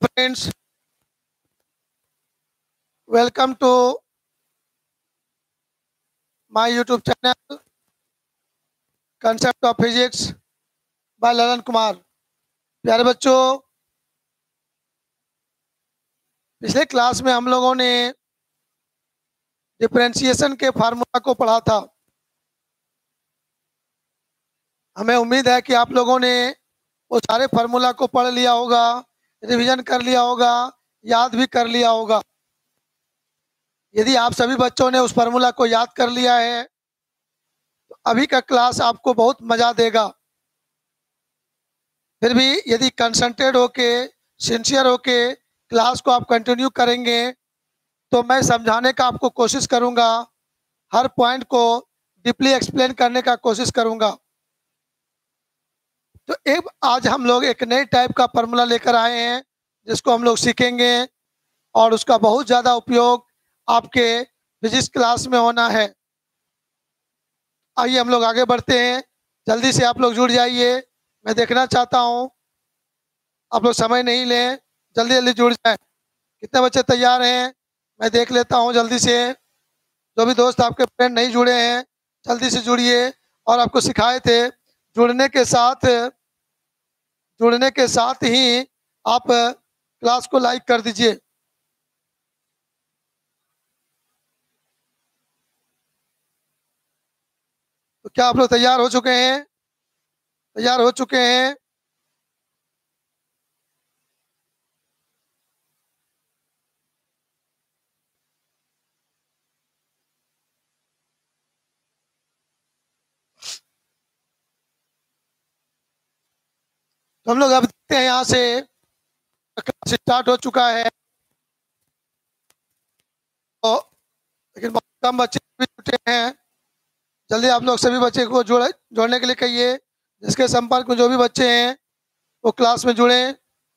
Friends, welcome to my YouTube channel Concept of Physics by Lalan Kumar. प्यारे बच्चों, पिछले class में हम लोगों ने डिफरेंशिएशन के फार्मूला को पढ़ा था। हमें उम्मीद है कि आप लोगों ने वो सारे फार्मूला को पढ़ लिया होगा, रिवीजन कर लिया होगा, याद भी कर लिया होगा। यदि आप सभी बच्चों ने उस फार्मूला को याद कर लिया है तो अभी का क्लास आपको बहुत मज़ा देगा। फिर भी यदि कंसंट्रेट होके, सिंसियर होके क्लास को आप कंटिन्यू करेंगे तो मैं समझाने का आपको कोशिश करूंगा, हर पॉइंट को डीपली एक्सप्लेन करने का कोशिश करूंगा। तो आज हम लोग एक नए टाइप का फार्मूला लेकर आए हैं जिसको हम लोग सीखेंगे और उसका बहुत ज़्यादा उपयोग आपके फिजिक्स क्लास में होना है। आइए हम लोग आगे बढ़ते हैं। जल्दी से आप लोग जुड़ जाइए। मैं देखना चाहता हूँ, आप लोग समय नहीं लें, जल्दी जल्दी जुड़ जाएं। कितने बच्चे तैयार हैं मैं देख लेता हूँ जल्दी से। जो भी दोस्त आपके फ्रेंड नहीं जुड़े हैं जल्दी से जुड़िए। और आपको सिखाए थे जुड़ने के साथ ही आप क्लास को लाइक कर दीजिए। तो क्या आप लोग तैयार हो चुके हैं? तैयार हो चुके हैं? तो हम लोग अब देखते हैं, यहाँ से क्लास स्टार्ट हो चुका है। तो लेकिन बहुत कम बच्चे भी जुटे हैं। जल्दी आप लोग सभी बच्चे को जोड़ने के लिए कहिए। जिसके संपर्क में जो भी बच्चे हैं वो क्लास में जुड़े।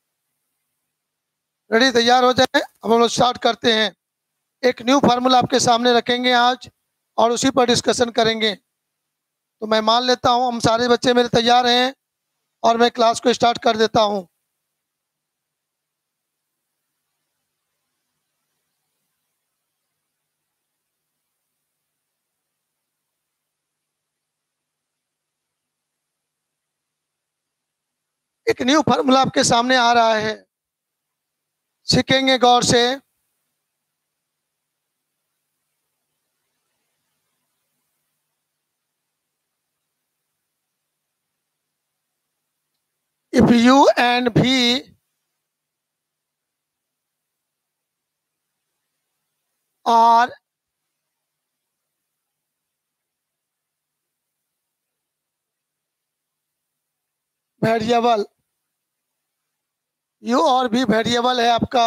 रेडी, तैयार हो जाए। अब हम लोग स्टार्ट करते हैं। एक न्यू फार्मूला आपके सामने रखेंगे आज और उसी पर डिस्कशन करेंगे। तो मैं मान लेता हूँ हम सारे बच्चे मेरे तैयार हैं और मैं क्लास को स्टार्ट कर देता हूँ। एक न्यू फार्मूला आपके सामने आ रहा है, सीखेंगे गौर से। If U and V are variable, U और V वेरिएबल है आपका,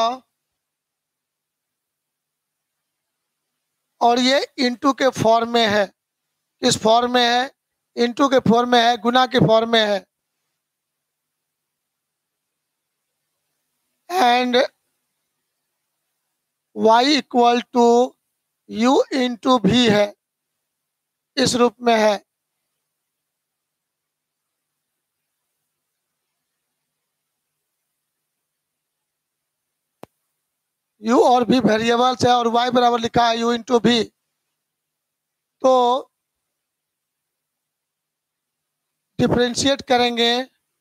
और ये इनटू के फॉर्म में है। किस फॉर्म में है? इनटू के फॉर्म में है, गुना के फॉर्म में है। And y equal to U into भी है, इस रूप में है। U और भी वेरिएबल्स है और y बराबर लिखा है U इंटू भी। तो डिफरेंशिएट करेंगे,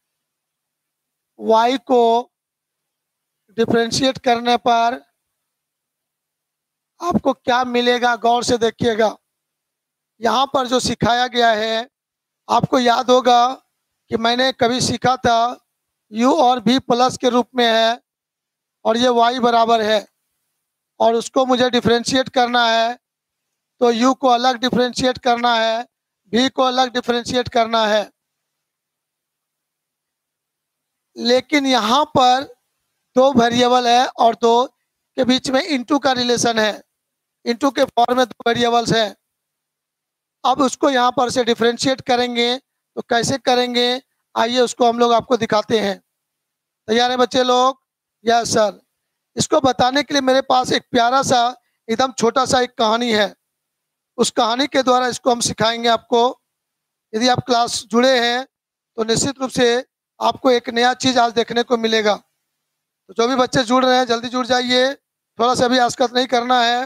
y को डिफरेंशिएट करने पर आपको क्या मिलेगा, गौर से देखिएगा। यहाँ पर जो सिखाया गया है आपको याद होगा कि मैंने कभी सीखा था u और v प्लस के रूप में है और ये y बराबर है और उसको मुझे डिफरेंशिएट करना है। तो u को अलग डिफरेंशिएट करना है, v को अलग डिफरेंशिएट करना है। लेकिन यहाँ पर दो वेरिएबल है और दो के बीच में इनटू का रिलेशन है। इनटू के फॉर्म में दो वेरिएबल्स हैं। अब उसको यहाँ पर से डिफरेंशिएट करेंगे तो कैसे करेंगे, आइए उसको हम लोग आपको दिखाते हैं। तैयार है बच्चे लोग? Yes sir. इसको बताने के लिए मेरे पास एक प्यारा सा एकदम छोटा सा एक कहानी है। उस कहानी के द्वारा इसको हम सिखाएंगे आपको। यदि आप क्लास जुड़े हैं तो निश्चित रूप से आपको एक नया चीज़ आज देखने को मिलेगा। तो जो भी बच्चे जुड़ रहे हैं जल्दी जुड़ जाइए, थोड़ा सा भी आस्कत नहीं करना है।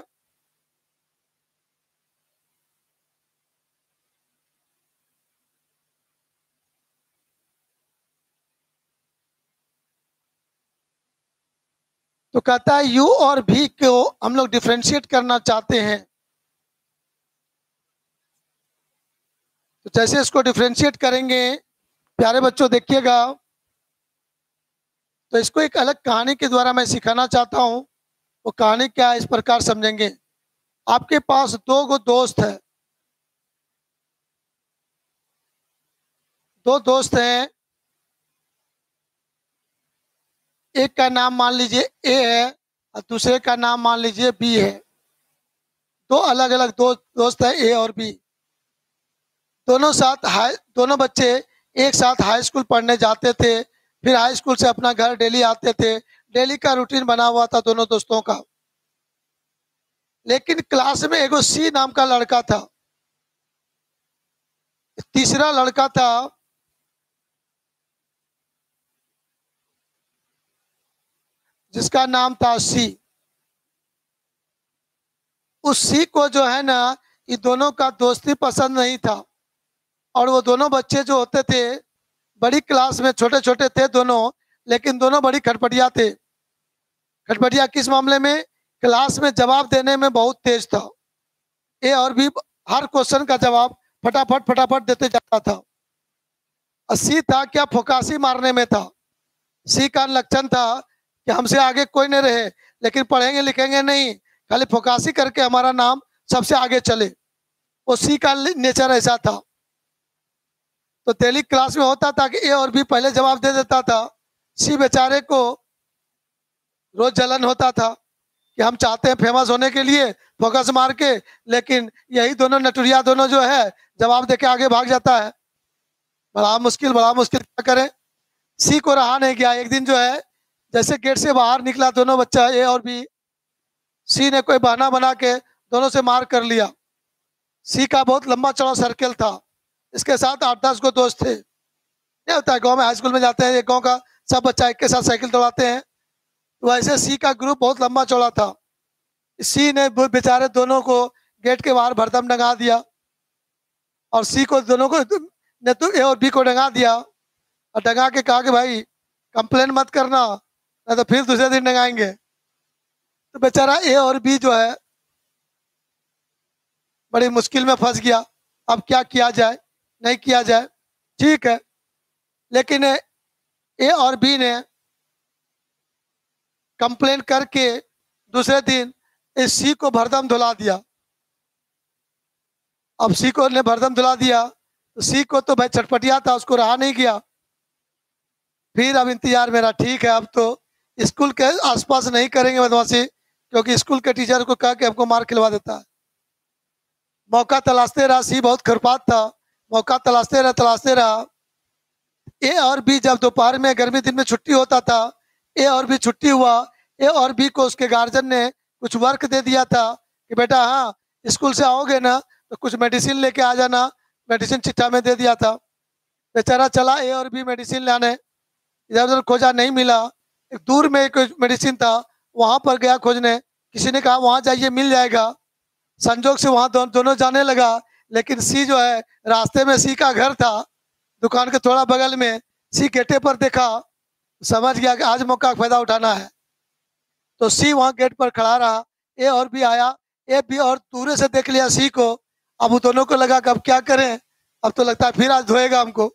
तो कहता है यू और भी को हम लोग डिफ्रेंशिएट करना चाहते हैं। तो जैसे इसको डिफ्रेंशिएट करेंगे, प्यारे बच्चों देखिएगा, तो इसको एक अलग कहानी के द्वारा मैं सिखाना चाहता हूँ। वो कहानी क्या है इस प्रकार समझेंगे। आपके पास दो गो दोस्त है, दो दोस्त हैं। एक का नाम मान लीजिए ए है और दूसरे का नाम मान लीजिए बी है। दो अलग अलग दोस्त है ए और बी। दोनों बच्चे एक साथ हाई स्कूल पढ़ने जाते थे, फिर हाई स्कूल से अपना घर डेली आते थे। डेली का रूटीन बना हुआ था दोनों दोस्तों का। लेकिन क्लास में एगो सी नाम का लड़का था, तीसरा लड़का था जिसका नाम था सी। उस सी को जो है ना, ये दोनों का दोस्ती पसंद नहीं था। और वो दोनों बच्चे जो होते थे, बड़ी क्लास में छोटे छोटे थे दोनों, लेकिन दोनों बड़ी खटपटिया थे। खटपटिया किस मामले में? क्लास में जवाब देने में बहुत तेज था। ए और बी हर क्वेश्चन का जवाब फटाफट फटाफट देते जाता था। और सी था क्या, फोकासी मारने में था। सी का लक्षण था कि हमसे आगे कोई नहीं रहे, लेकिन पढ़ेंगे लिखेंगे नहीं, खाली फोकासी करके हमारा नाम सबसे आगे चले। वो सी का नेचर ऐसा था। तो डेली क्लास में होता था कि ए और बी पहले जवाब दे देता था। सी बेचारे को रोज जलन होता था कि हम चाहते हैं फेमस होने के लिए फोकस मार के, लेकिन यही दोनों नटुरिया दोनों जो है जवाब दे के आगे भाग जाता है। बड़ा मुश्किल क्या करें। सी को रहा नहीं गया। एक दिन जो है जैसे गेट से बाहर निकला दोनों बच्चा ए और बी, सी ने कोई बहाना बना के दोनों से मार कर लिया। सी का बहुत लंबा चौड़ा सर्कल था, इसके साथ 8-10 को दोस्त थे। क्या होता है गांव में हाई स्कूल में जाते हैं, एक गांव का सब बच्चा एक के साथ साइकिल दौड़ाते हैं। तो वैसे सी का ग्रुप बहुत लंबा चौड़ा था। सी ने बेचारे दोनों को गेट के बाहर भरदम डंगा दिया, और सी को दोनों को ने तो ए और बी को डंगा दिया, और डंगा के कहा कि भाई कंप्लेन मत करना, नहीं तो फिर दूसरे दिन डंगाएंगे। तो बेचारा ए और बी जो है बड़ी मुश्किल में फंस गया। अब क्या किया जाए, नहीं किया जाए, ठीक है। लेकिन ए और बी ने कंप्लेन करके दूसरे दिन इस सी को भरदम धुला दिया। अब सी को ने भरदम धुला दिया, तो सी को तो भाई चटपटिया था, उसको रहा नहीं गया। फिर अब इंतजार मेरा, ठीक है अब तो स्कूल के आसपास नहीं करेंगे बदमाशी, क्योंकि स्कूल के टीचर को कह के हमको मार खिलवा देता है। मौका तलाशते रहा, सी बहुत खुरपात था, मौका तलाशते रहा। ए और बी जब दोपहर में गर्मी दिन में छुट्टी होता था, ए और बी छुट्टी हुआ, ए और बी को उसके गार्जियन ने कुछ वर्क दे दिया था कि बेटा हाँ स्कूल से आओगे ना तो कुछ मेडिसिन लेके आ जाना। मेडिसिन चिट्ठा में दे दिया था। बेचारा चला ए और बी मेडिसिन लाने, इधर उधर खोजा नहीं मिला। एक दूर में एक मेडिसिन था, वहां पर गया खोजने, किसी ने कहा वहां जाइए मिल जाएगा। संजोग से वहां दोनों जाने लगा। लेकिन सी जो है रास्ते में सी का घर था, दुकान के थोड़ा बगल में। सी गेटे पर देखा, समझ गया कि आज मौका का फायदा उठाना है। तो सी वहां गेट पर खड़ा रहा, ए और बी आया। ए बी और दूर से देख लिया सी को। अब वो दोनों को लगा कि अब क्या करें, अब तो लगता है फिर आज धोएगा हमको।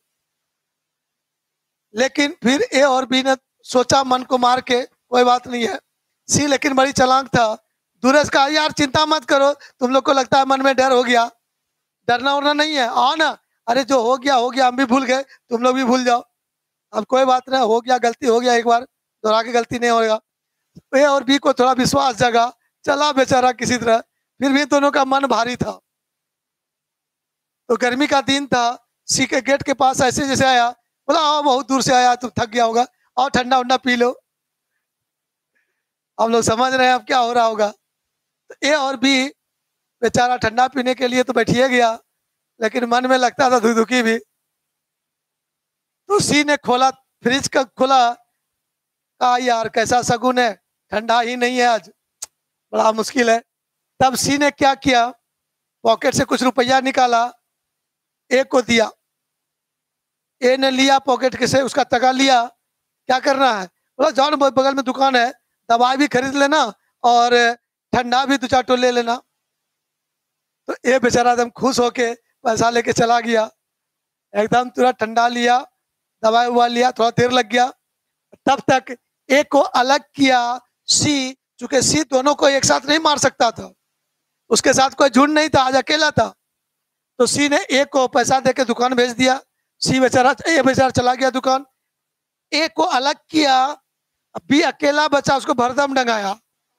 लेकिन फिर ए और बी ने सोचा मन को मार के कोई बात नहीं है। सी लेकिन बड़ी चालाक था, दूर से कहा यार चिंता मत करो, तुम लोग को लगता है मन में डर हो गया, डरना उड़ना नहीं है, आओ ना। अरे जो हो गया हम भी भूल गए, तुम लोग भी भूल जाओ। अब कोई बात नहीं, हो गया गलती हो गया, एक बार दोहरा के गलती नहीं होगा। ए और बी को थोड़ा विश्वास जगा, चला बेचारा किसी तरह। फिर भी दोनों का मन भारी था। तो गर्मी का दिन था, सी के गेट के पास ऐसे जैसे आया, बोला आओ बहुत दूर से आया, तुम थक गया होगा, आओ ठंडा उंडा पी लो। हम लोग समझ रहे हैं अब क्या हो रहा होगा। तो ए और बी बेचारा ठंडा पीने के लिए तो बैठिए गया, लेकिन मन में लगता था धुकी भी। तो सी ने खोला, फ्रिज का खोला, कहा यार कैसा शगुन है, ठंडा ही नहीं है आज, बड़ा मुश्किल है। तब सी ने क्या किया, पॉकेट से कुछ रुपया निकाला, ए को दिया। ए ने लिया पॉकेट के से, उसका तगा लिया, क्या करना है, बोला जाओ ना बगल में दुकान है, दवाई भी खरीद लेना और ठंडा भी दो चार टो ले लेना। तो ए बेचारा एकदम खुश होके पैसा लेके चला गया, एकदम तुरंत ठंडा लिया, दवाई उवा लिया, थोड़ा देर लग गया। तब तक ए को अलग किया सी, चूंकि सी दोनों को एक साथ नहीं मार सकता था, उसके साथ कोई झुंड नहीं था, आज अकेला था। तो सी ने ए को पैसा देके दुकान भेज दिया, ए बेचारा चला गया दुकान। ए को अलग किया, बी अकेला बचा, उसको भरदम डंगाया।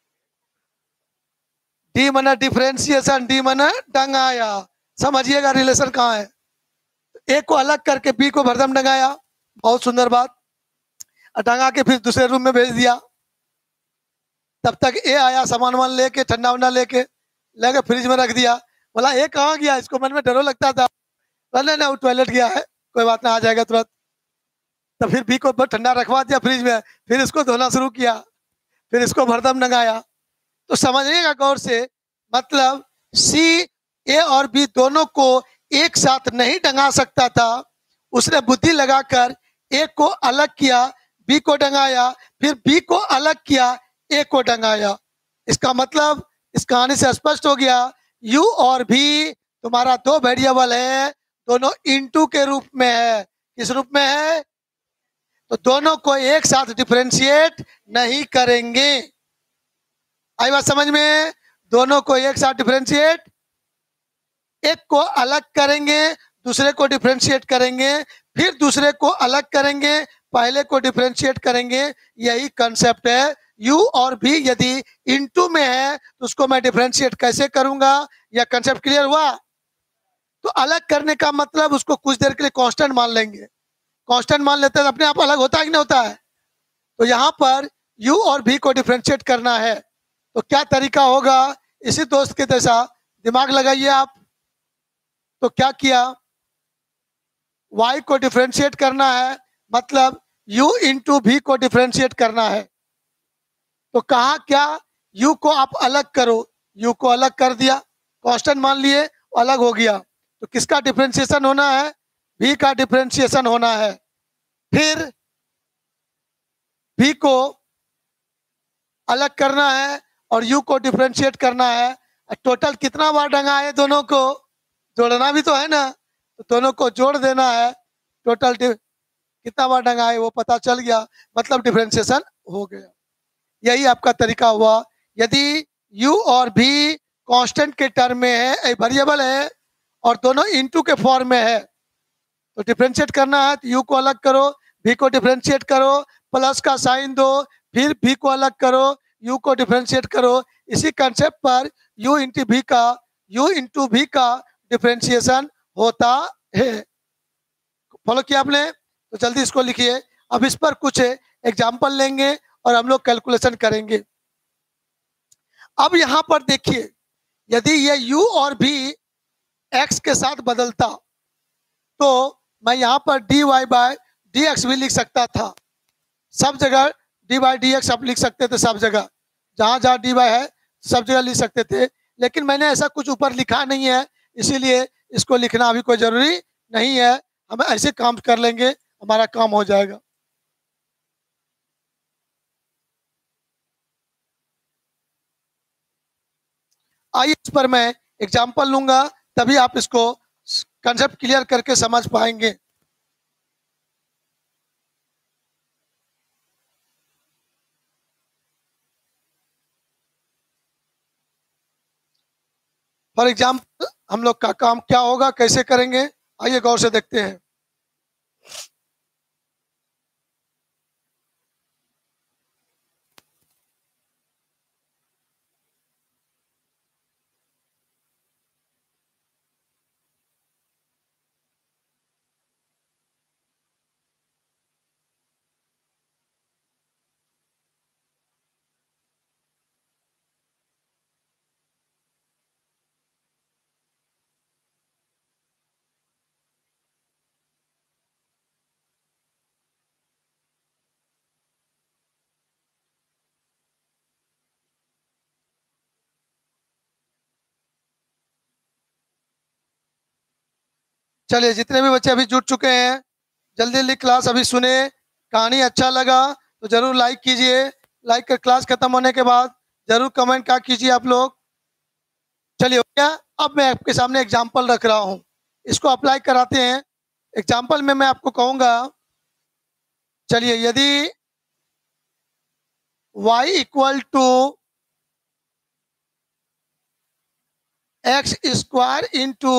डी मना डिफरेंशिएशन, डी मना डंगाया, समझिएगा रिलेशन कहाँ है। ए को अलग करके बी को भरदम डंगाया, बहुत सुंदर बात। डंगा के फिर दूसरे रूम में भेज दिया। तब तक ए आया सामान वामान लेके, ठंडा वंडा लेके फ्रिज में रख दिया। बोला ए कहाँ गया, इसको मन में डरो लगता था। बोला नहीं वो टॉयलेट गया है, कोई बात ना, आ जाएगा तुरंत। तो फिर बी को ठंडा रखवा दिया फ्रिज में, फिर इसको धोना शुरू किया, फिर इसको भरदम डंगाया। तो समझिएगा गौर से, मतलब सी, ए और बी दोनों को एक साथ नहीं डंगा सकता था। उसने बुद्धि लगाकर ए को अलग किया, बी को डंगाया, फिर बी को अलग किया, ए को डंगाया। इसका मतलब इस कहानी से स्पष्ट हो गया, यू और भी तुम्हारा दो वेरिएबल है, दोनों इनटू के रूप में है। किस रूप में है, तो दोनों को एक साथ डिफरेंशिएट नहीं करेंगे। आई बात समझ में, दोनों को एक साथ डिफरेंशिएट, एक को अलग करेंगे, दूसरे को डिफरेंशिएट करेंगे, फिर दूसरे को अलग करेंगे, पहले को डिफरेंशिएट करेंगे। यही कंसेप्ट है। यू और भी यदि इनटू में है तो उसको मैं डिफरेंशिएट कैसे करूंगा, यह कंसेप्ट क्लियर हुआ। तो अलग करने का मतलब उसको कुछ देर के लिए कांस्टेंट मान लेंगे, कांस्टेंट मान लेते हैं तो अपने आप अलग होता है कि नहीं होता है। तो यहाँ पर यू और भी को डिफरेंशिएट करना है, तो क्या तरीका होगा, इसी दोस्त के जैसा दिमाग लगाइए आप। तो क्या किया, y को डिफरेंशिएट करना है, मतलब u इंटू भी को डिफरेंशिएट करना है। तो कहा क्या, u को आप अलग करो, u को अलग कर दिया, कांस्टेंट मान लिए, अलग हो गया। तो किसका डिफरेंशिएशन होना है, v का डिफरेंशिएशन होना है। फिर v को अलग करना है और u को डिफरेंशिएट करना है। टोटल कितना बार डंगा है, दोनों को जोड़ना भी तो है ना, तो दोनों को जोड़ देना है। टोटल कितना बार डंगा है वो पता चल गया, मतलब डिफरेंशिएशन हो गया। यही आपका तरीका हुआ। यदि u और v कांस्टेंट के टर्म में है, वेरिएबल है, और दोनों इनटू के फॉर्म में है, तो डिफरेंशिएट करना है तो u को अलग करो, v को डिफरेंशिएट करो, प्लस का साइन दो, फिर v को अलग करो, u को डिफरेंशिएट करो। इसी कंसेप्ट पर u इंटू भी का डिफरेंशिएशन होता है। फॉलो किया आपने, तो जल्दी इसको लिखिए। अब इस पर कुछ एग्जाम्पल लेंगे और हम लोग कैलकुलेशन करेंगे। अब यहां पर देखिए, यदि ये u और भी x के साथ बदलता तो मैं यहां पर dy बाय dx भी लिख सकता था। सब जगह dy बाय dx आप लिख सकते थे, सब जगह जहां जहां dy है सब जगह लिख सकते थे, लेकिन मैंने ऐसा कुछ ऊपर लिखा नहीं है, इसीलिए इसको लिखना अभी कोई जरूरी नहीं है। हम ऐसे काम कर लेंगे, हमारा काम हो जाएगा। आइए इस पर मैं एग्जाम्पल लूंगा, तभी आप इसको कंसेप्ट क्लियर करके समझ पाएंगे। फॉर एग्जाम्पल हम लोग का काम क्या होगा, कैसे करेंगे, आइए गौर से देखते हैं। चलिए, जितने भी बच्चे अभी जुट चुके हैं, जल्दी जल्दी क्लास अभी सुने। कहानी अच्छा लगा तो जरूर लाइक कीजिए। लाइक कर क्लास खत्म होने के बाद जरूर कमेंट क्या कीजिए आप लोग। चलिए, हो गया। अब मैं आपके सामने एग्जाम्पल रख रहा हूँ, इसको अप्लाई कराते हैं। एग्जाम्पल में मैं आपको कहूँगा, चलिए, यदि y equal to x square into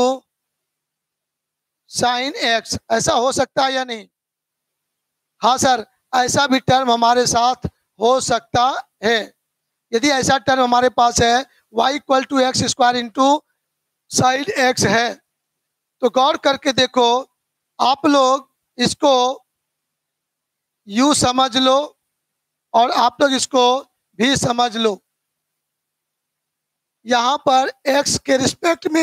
sine x, ऐसा हो सकता है या नहीं? हाँ सर, ऐसा भी टर्म हमारे साथ हो सकता है। यदि ऐसा टर्म हमारे पास है, y equal to x square into sine x है, तो गौर करके देखो, आप लोग इसको यू समझ लो और आप लोग इसको भी समझ लो। यहाँ पर x के रिस्पेक्ट में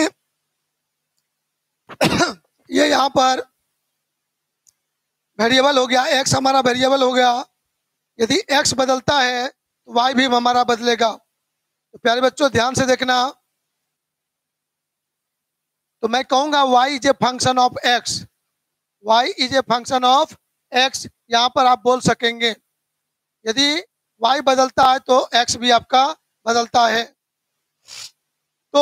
ये यहाँ पर वेरिएबल हो गया, x हमारा वेरिएबल हो गया। यदि x बदलता है तो y भी हमारा बदलेगा। तो प्यारे बच्चों, ध्यान से देखना। तो मैं कहूंगा y is a function of x, y is a function of x, यहाँ पर आप बोल सकेंगे। यदि y बदलता है तो x भी आपका बदलता है। तो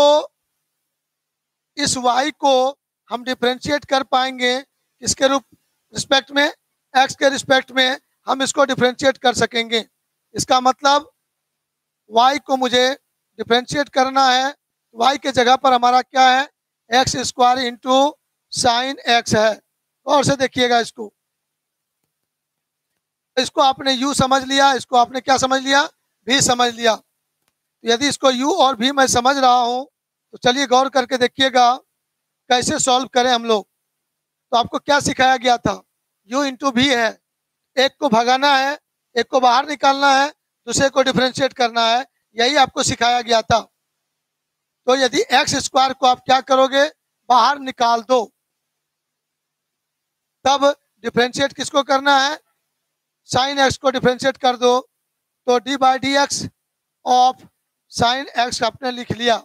इस y को हम डिफरेंशिएट कर पाएंगे किसके रिस्पेक्ट में? x के रिस्पेक्ट में हम इसको डिफरेंशिएट कर सकेंगे। इसका मतलब y को मुझे डिफरेंशिएट करना है, y के जगह पर हमारा क्या है? X square into sine x है। और से देखिएगा, इसको आपने u समझ लिया, इसको आपने क्या समझ लिया? v समझ लिया। तो यदि इसको u और v मैं समझ रहा हूं, तो चलिए गौर करके देखिएगा कैसे सॉल्व करें हम लोग। तो आपको क्या सिखाया गया था? u इंटू वी है, एक को भगाना है, एक को बाहर निकालना है, दूसरे को डिफरेंशिएट करना है, यही आपको सिखाया गया था। तो यदि एक्स स्क्वायर को आप क्या करोगे? बाहर निकाल दो, तब डिफरेंशिएट किसको करना है? साइन एक्स को डिफरेंशिएट कर दो। तो d by d x of sine x आपने लिख लिया।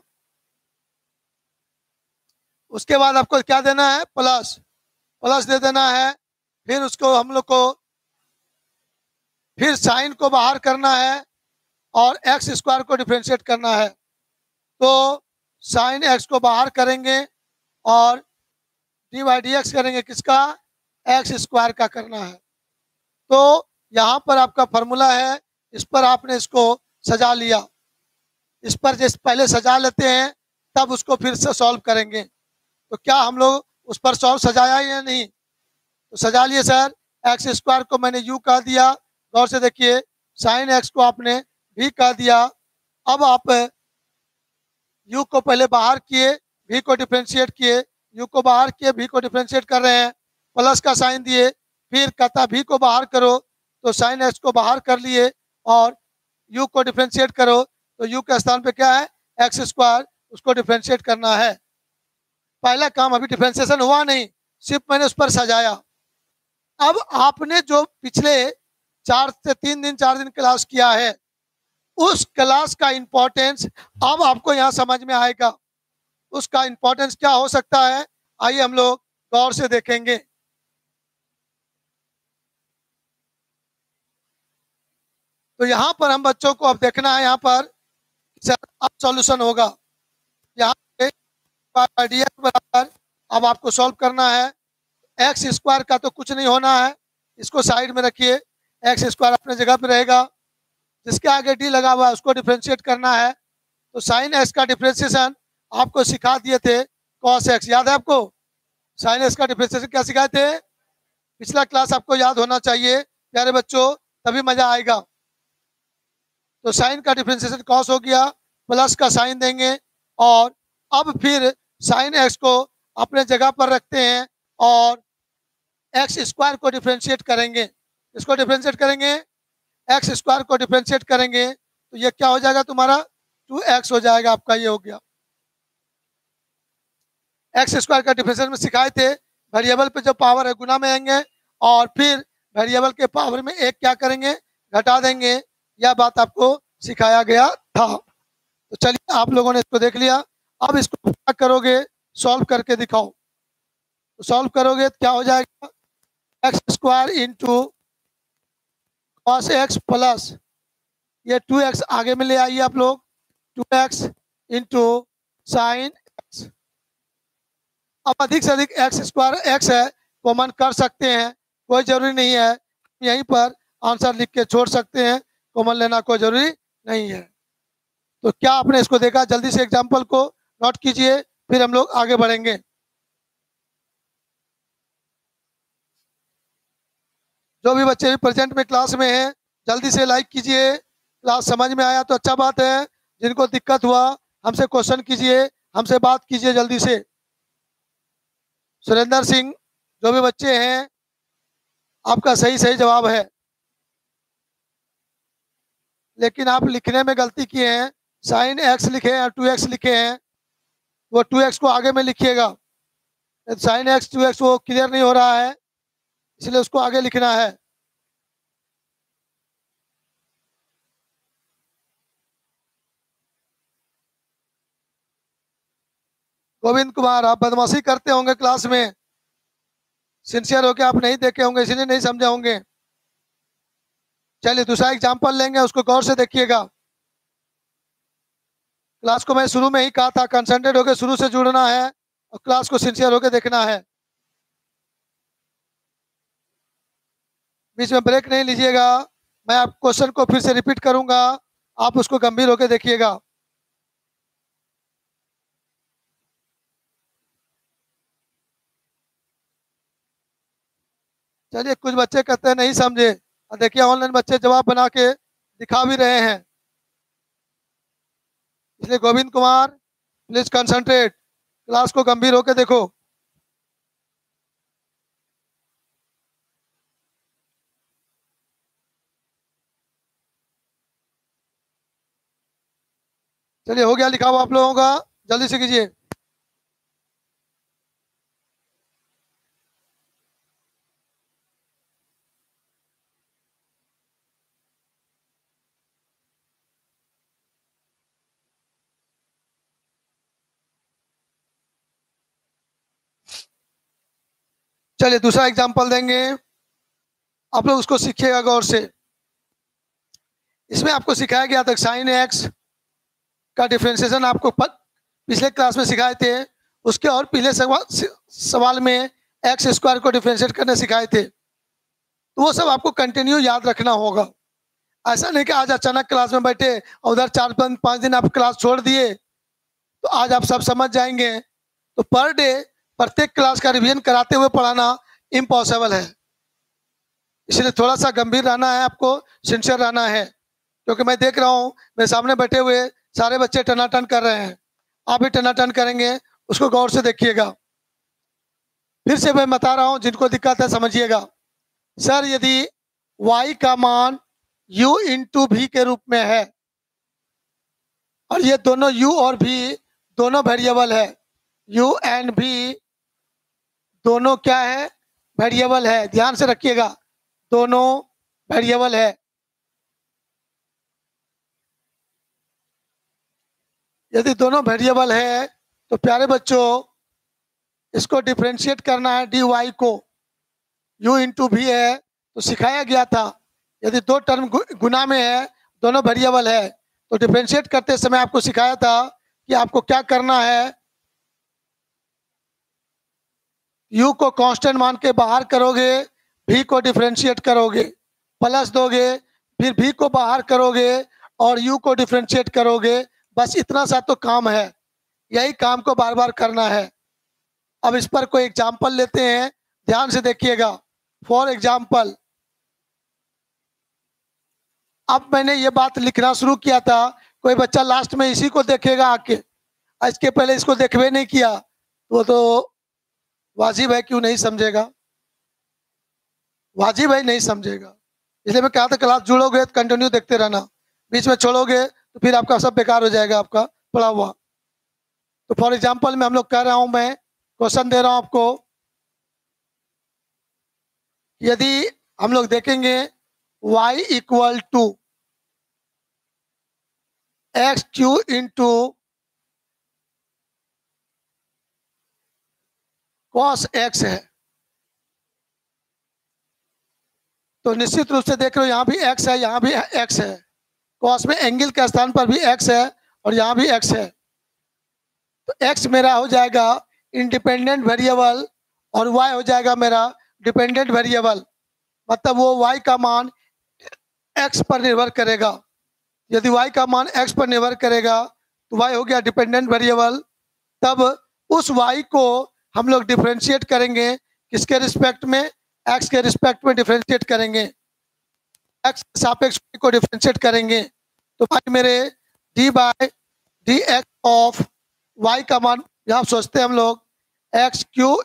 उसके बाद आपको क्या देना है? प्लस, प्लस दे देना है। फिर उसको हम लोग को फिर साइन को बाहर करना है और एक्स स्क्वायर को डिफरेंशिएट करना है। तो साइन एक्स को बाहर करेंगे और डी बाई डी एक्स करेंगे, किसका? एक्स स्क्वायर का करना है। तो यहाँ पर आपका फॉर्मूला है, इस पर आपने इसको सजा लिया। इस पर जैसे पहले सजा लेते हैं, तब उसको फिर से सॉल्व करेंगे। तो क्या हम लोग उस पर सॉल्व सजाया या नहीं? तो सजा लिए सर। एक्स स्क्वायर को मैंने यू कह दिया, गौर से देखिए। साइन एक्स को आपने भी कह दिया। अब आप यू को पहले बाहर किए, भी को डिफरेंशिएट किए, यू को बाहर किए, भी को डिफरेंशिएट कर रहे हैं, प्लस का साइन दिए। फिर कहता भी को बाहर करो, तो साइन एक्स को बाहर कर लिए और यू को डिफरेंशिएट करो, तो यू के स्थान पे क्या है? एक्स स्क्वायर, उसको डिफरेंशिएट करना है। पहला काम अभी डिफरेंशिएशन हुआ नहीं, सिर्फ मैंने उस पर सजाया। अब आपने जो पिछले 4 दिन क्लास किया है, उस क्लास का इंपॉर्टेंस अब आपको यहाँ समझ में आएगा। उसका इंपॉर्टेंस क्या हो सकता है, आइए हम लोग गौर से देखेंगे। तो यहाँ पर हम बच्चों को अब देखना है, यहाँ पर अब सॉल्यूशन होगा। यहाँ पे बराबर अब आपको सॉल्व करना है। एक्स स्क्वायर का तो कुछ नहीं होना है, इसको साइड में रखिए। एक्स स्क्वायर अपने जगह पे रहेगा। जिसके आगे डी लगा हुआ है उसको डिफरेंशिएट करना है। तो साइन एक्स का डिफरेंशिएशन आपको सिखा दिए थे, कॉस एक्स, याद है आपको? साइन एक्स का डिफरेंशिएशन क्या सिखाए थे? पिछला क्लास आपको याद होना चाहिए प्यारे बच्चों, तभी मजा आएगा। तो साइन का डिफरेंशिएशन कॉस हो गया, प्लस का साइन देंगे और अब फिर साइन एक्स को अपने जगह पर रखते हैं और एक्स स्क्वायर को डिफरेंशिएट करेंगे। इसको डिफरेंशिएट करेंगे, एक्स स्क्वायर को डिफरेंशिएट करेंगे, तो ये क्या हो जाएगा तुम्हारा? 2x हो जाएगा आपका। ये हो गया। एक्स स्क्वायर का डिफरेंशिएशन में सिखाए थे, वेरिएबल पे जो पावर है गुना में आएंगे और फिर वेरिएबल के पावर में एक क्या करेंगे? घटा देंगे। यह बात आपको सिखाया गया था। तो चलिए, आप लोगों ने इसको देख लिया। अब इसको क्या करोगे? सॉल्व करके दिखाओ। तो सॉल्व करोगे तो क्या हो जाएगा, x square into cos x plus ये 2x आगे में ले आइए आप लोग, 2x इंटू साइन एक्स। अब अधिक से अधिक एक्स स्क्वायर एक्स है कॉमन कर सकते हैं, कोई जरूरी नहीं है, यहीं पर आंसर लिख के छोड़ सकते हैं, कॉमन लेना कोई जरूरी नहीं है। तो क्या आपने इसको देखा, जल्दी से एग्जाम्पल को नोट कीजिए, फिर हम लोग आगे बढ़ेंगे। जो भी बच्चे भी प्रेजेंट में क्लास में हैं जल्दी से लाइक कीजिए, क्लास समझ में आया तो अच्छा बात है, जिनको दिक्कत हुआ हमसे क्वेश्चन कीजिए, हमसे बात कीजिए जल्दी से। सुरेंद्र सिंह, जो भी बच्चे हैं आपका सही सही जवाब है, लेकिन आप लिखने में गलती किए हैं, साइन एक्स लिखे हैं 2x लिखे हैं, वो 2x को आगे में लिखिएगा, साइन एक्स 2x वो क्लियर नहीं हो रहा है, इसलिए उसको आगे लिखना है। गोविंद कुमार, आप बदमाशी करते होंगे क्लास में, सिंसियर होके आप नहीं देखे होंगे इसलिए नहीं समझे होंगे। चलिए दूसरा एग्जाम्पल लेंगे, उसको गौर से देखिएगा। क्लास को मैं शुरू में ही कहा था कंसंट्रेट होकर शुरू से जुड़ना है और क्लास को सिंसियर होकर देखना है, बीच में ब्रेक नहीं लीजिएगा। मैं आप क्वेश्चन को फिर से रिपीट करूंगा, आप उसको गंभीर होकर देखिएगा। चलिए कुछ बच्चे कहते हैं नहीं समझे, और देखिए ऑनलाइन बच्चे जवाब बना के दिखा भी रहे हैं, इसलिए Govind Kumar please concentrate, class को गंभीर होकर देखो। चलिए हो गया लिखा हुआ आप लोगों का, जल्दी से कीजिए। चलिए दूसरा एग्जांपल देंगे, आप लोग उसको सीखिएगा गौर से। इसमें आपको सिखाया गया था साइन एक्स का डिफरेंशिएशन, आपको पिछले क्लास में सिखाए थे, उसके और पिछले सवाल में एक्स स्क्वायर को डिफरेंशिएट करने सिखाए थे, तो वो सब आपको कंटिन्यू याद रखना होगा। ऐसा नहीं कि आज अचानक क्लास में बैठे और उधर 4-5 दिन आप क्लास छोड़ दिए तो आज आप सब समझ जाएंगे। तो पर डे प्रत्येक क्लास का रिवीजन कराते हुए पढ़ाना इम्पॉसिबल है, इसलिए थोड़ा सा गंभीर रहना है, आपको सिंसियर रहना है, क्योंकि मैं देख रहा हूँ मेरे सामने बैठे हुए सारे बच्चे टनाटन कर रहे हैं, आप भी टनाटन करेंगे, उसको गौर से देखिएगा। फिर से मैं बता रहा हूँ, जिनको दिक्कत है समझिएगा। सर यदि y का मान u इंटू भी के रूप में है और ये दोनों u और v दोनों वेरिएबल है, u एंड v दोनों क्या है, वेरिएबल है, ध्यान से रखिएगा, दोनों वेरिएबल है। यदि दोनों वेरिएबल है तो प्यारे बच्चों इसको डिफरेंशिएट करना है, dy को, u इंटू भी है तो सिखाया गया था, यदि दो टर्म गुना में है, दोनों वेरिएबल है, तो डिफरेंशिएट करते समय आपको सिखाया था कि आपको क्या करना है, u को कांस्टेंट मान के बाहर करोगे, v को डिफरेंशिएट करोगे, प्लस दोगे, फिर v को बाहर करोगे और u को डिफरेंशिएट करोगे, बस इतना सा तो काम है, यही काम को बार बार करना है। अब इस पर कोई एग्जाम्पल लेते हैं, ध्यान से देखिएगा। फॉर एग्जाम्पल, अब मैंने ये बात लिखना शुरू किया था, कोई बच्चा लास्ट में इसी को देखेगा आके, इसके पहले इसको देखवे नहीं किया, वो तो वाजिब है क्यों नहीं समझेगा, वाजिब है नहीं समझेगा, इसलिए मैं कहा था क्लास जुड़ोगे तो कंटिन्यू देखते रहना, बीच में छोड़ोगे तो फिर आपका सब बेकार हो जाएगा आपका पढ़ा हुआ। तो फॉर एग्जाम्पल में हम लोग कह रहा हूं, मैं क्वेश्चन दे रहा हूं आपको, यदि हम लोग देखेंगे y equal to x cube into cos x है, तो निश्चित रूप से देख रहे हो यहाँ भी x है, यहाँ भी x है। cos में एंगल के स्थान पर भी x है और यहाँ भी x है, तो x मेरा हो जाएगा इंडिपेंडेंट वेरिएबल और y हो जाएगा मेरा डिपेंडेंट वेरिएबल। मतलब वो y का मान x पर निर्भर करेगा। यदि y का मान x पर निर्भर करेगा तो y हो गया डिपेंडेंट वेरिएबल। तब उस y को हम लोग डिफरेंशिएट करेंगे, किसके रिस्पेक्ट में? x के रिस्पेक्ट में डिफरेंशिएट करेंगे, x के सापेक्ष y को डिफरेंशिएट करेंगे। तो भाई मेरे d by d x of y का मान यहाँ सोचते हैं हम लोग x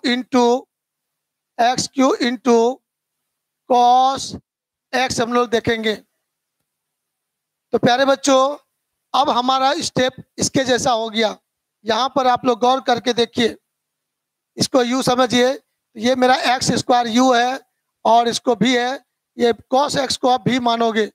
cube into cos x हम लोग देखेंगे। तो प्यारे बच्चों, अब हमारा स्टेप इसके जैसा हो गया। यहाँ पर आप लोग गौर करके देखिए, इसको u समझिए, ये मेरा एक्स स्क्वायर u है और इसको भी है, ये cos x को आप भी मानोगे।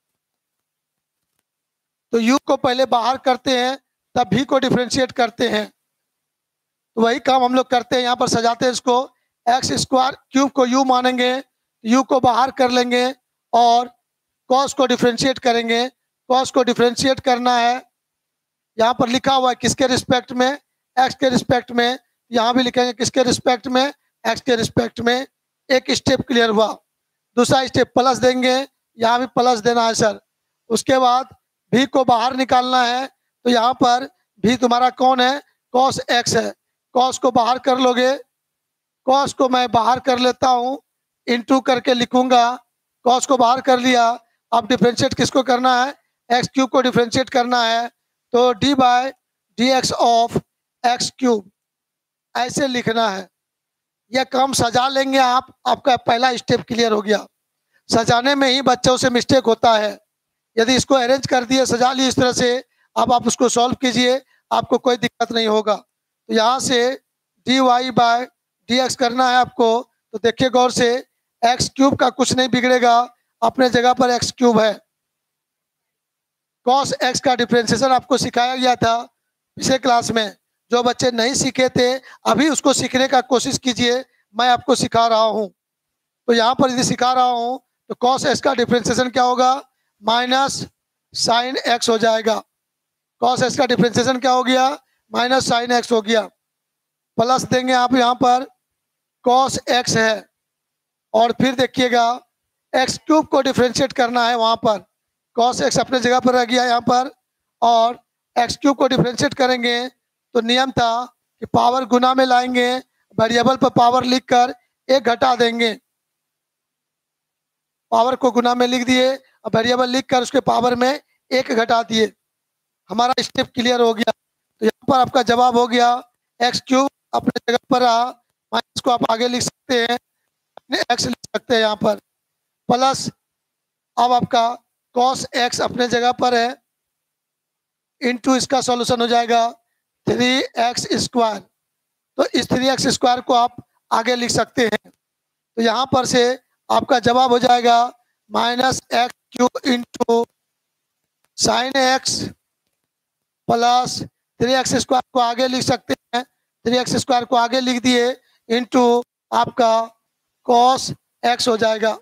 तो u को पहले बाहर करते हैं तब भी को डिफरेंशिएट करते हैं। तो वही काम हम लोग करते हैं, यहाँ पर सजाते हैं इसको। एक्स स्क्वायर क्यूब को u मानेंगे, u को बाहर कर लेंगे और cos को डिफरेंशिएट करेंगे। cos को डिफरेंशिएट करना है, यहाँ पर लिखा हुआ है किसके रिस्पेक्ट में? x के रिस्पेक्ट में। यहाँ भी लिखेंगे किसके रिस्पेक्ट में? x के रिस्पेक्ट में। एक स्टेप क्लियर हुआ। दूसरा स्टेप प्लस देंगे, यहाँ भी प्लस देना है सर। उसके बाद भी को बाहर निकालना है, तो यहाँ पर भी तुम्हारा कौन है? cos x है। cos को बाहर कर लोगे, cos को मैं बाहर कर लेता हूँ, इंटू करके लिखूंगा। cos को बाहर कर लिया। अब डिफरेंशिएट किसको करना है? एक्स क्यूब को डिफरेंशिएट करना है, तो d by d x of x cube ऐसे लिखना है। यह काम सजा लेंगे आप, आपका पहला स्टेप क्लियर हो गया। सजाने में ही बच्चों से मिस्टेक होता है। यदि इसको अरेंज कर दिए, सजा लिए इस तरह से, अब आप उसको सॉल्व कीजिए, आपको कोई दिक्कत नहीं होगा। तो यहाँ से d y by d x करना है आपको। तो देखिए गौर से, एक्स क्यूब का कुछ नहीं बिगड़ेगा, अपने जगह पर एक्स क्यूब है। कॉस एक्स का डिफरेंशिएशन आपको सिखाया गया था पिछले क्लास में। जो बच्चे नहीं सीखे थे अभी उसको सीखने का कोशिश कीजिए, मैं आपको सिखा रहा हूँ। तो यहाँ पर यदि सिखा रहा हूँ तो कॉस एक्स का डिफरेंशिएशन क्या होगा? माइनस साइन एक्स हो जाएगा। कॉस एक्स का डिफरेंशिएशन क्या हो गया? माइनस साइन एक्स हो गया। प्लस देंगे आप यहाँ पर, कॉस एक्स है, और फिर देखिएगा एक्स क्यूब को डिफरेंशिएट करना है, वहाँ पर कॉस एक्स अपने जगह पर रह गया यहाँ पर, और एक्स क्यूब को डिफरेंशिएट करेंगे तो नियम था कि पावर गुना में लाएंगे, वेरिएबल पर पावर लिखकर एक घटा देंगे। पावर को गुना में लिख दिए और वेरिएबल लिखकर उसके पावर में एक घटा दिए। हमारा स्टेप क्लियर हो गया। तो यहाँ पर आपका जवाब हो गया एक्स क्यूब अपने जगह पर रहा, माइनस को आप आगे लिख सकते हैं, एक्स लिख सकते हैं यहाँ पर, प्लस अब आपका cos x अपने जगह पर है, इनटू इसका सॉल्यूशन हो जाएगा 3x स्क्वायर। तो इस 3x स्क्वायर को आप आगे लिख सकते हैं। तो यहाँ पर से आपका जवाब हो जाएगा minus x cube into sine x plus 3x square को आगे लिख सकते हैं, 3x स्क्वायर को आगे लिख दिए, इंटू आपका cos x हो जाएगा।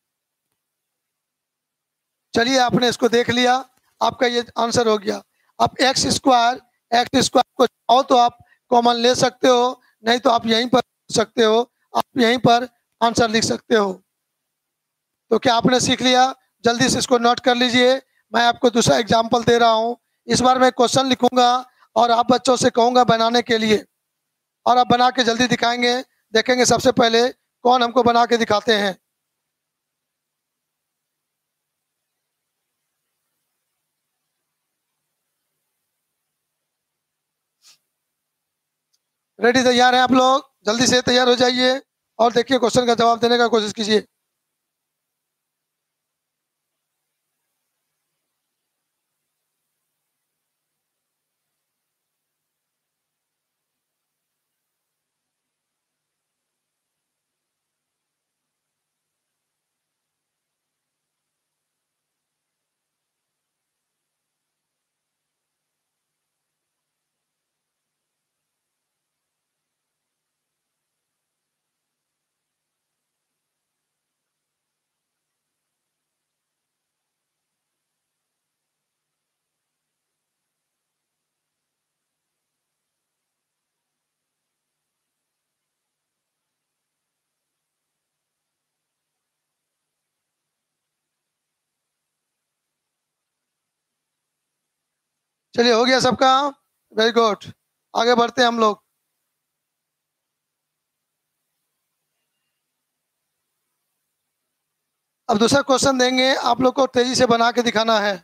चलिए आपने इसको देख लिया, आपका ये आंसर हो गया। अब एक्स स्क्वायर को चाहो तो आप कॉमन ले सकते हो, नहीं तो आप यहीं पर सकते हो, आप यहीं पर आंसर लिख सकते हो। तो क्या आपने सीख लिया? जल्दी से इसको नोट कर लीजिए। मैं आपको दूसरा एग्जाम्पल दे रहा हूँ। इस बार मैं क्वेश्चन लिखूंगा और आप बच्चों से कहूँगा बनाने के लिए, और आप बना के जल्दी दिखाएंगे। देखेंगे सबसे पहले कौन हमको बना के दिखाते हैं। रेडी, तैयार हैं आप लोग? जल्दी से तैयार हो जाइए और देखिए क्वेश्चन का जवाब देने का कोशिश कीजिए। चलिए, हो गया सबका? Very good. आगे बढ़ते हैं हम लोग। अब दूसरा क्वेश्चन देंगे, आप लोग को तेजी से बना के दिखाना है।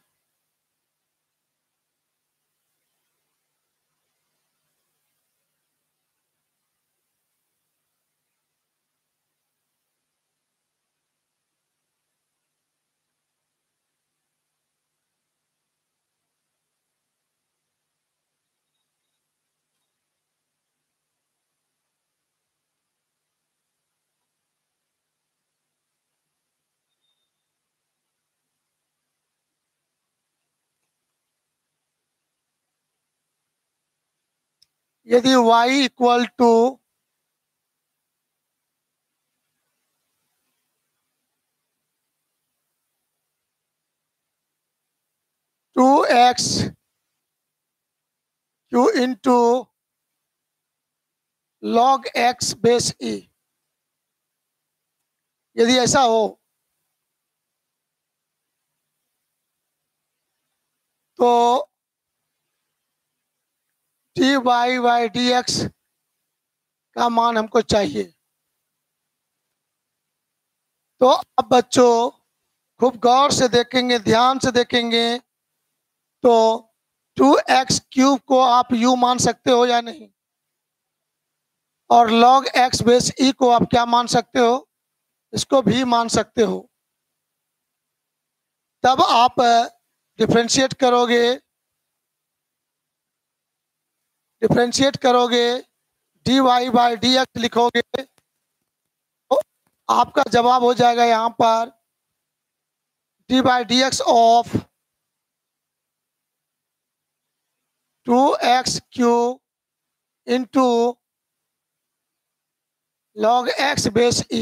यदि y equal to 2x cube into log x base e, यदि ऐसा हो तो d y by d x का मान हमको चाहिए। तो अब बच्चों खूब गौर से देखेंगे, ध्यान से देखेंगे, तो 2x³ को आप u मान सकते हो या नहीं, और log x बेस e को आप क्या मान सकते हो, इसको भी मान सकते हो। तब आप डिफरेंशिएट करोगे, dy बाई डी एक्स लिखोगे, तो आपका जवाब हो जाएगा यहाँ पर d by d x of 2x³ into log x base e.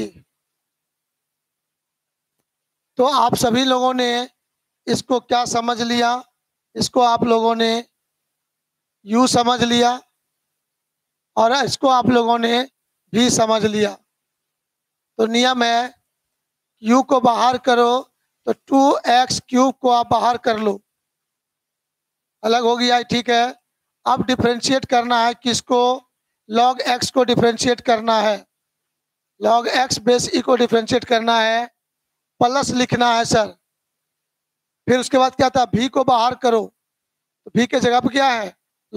तो आप सभी लोगों ने इसको क्या समझ लिया, इसको आप लोगों ने u समझ लिया, और इसको आप लोगों ने भी समझ लिया। तो नियम है, u को बाहर करो तो 2x³ को आप बाहर कर लो, अलग हो गया, ठीक है। अब डिफरेंशिएट करना है किसको, log x को डिफरेंशिएट करना है, log x बेस ई को डिफरेंशिएट करना है, प्लस लिखना है सर। फिर उसके बाद क्या था, v को बाहर करो, तो v के जगह पर क्या है,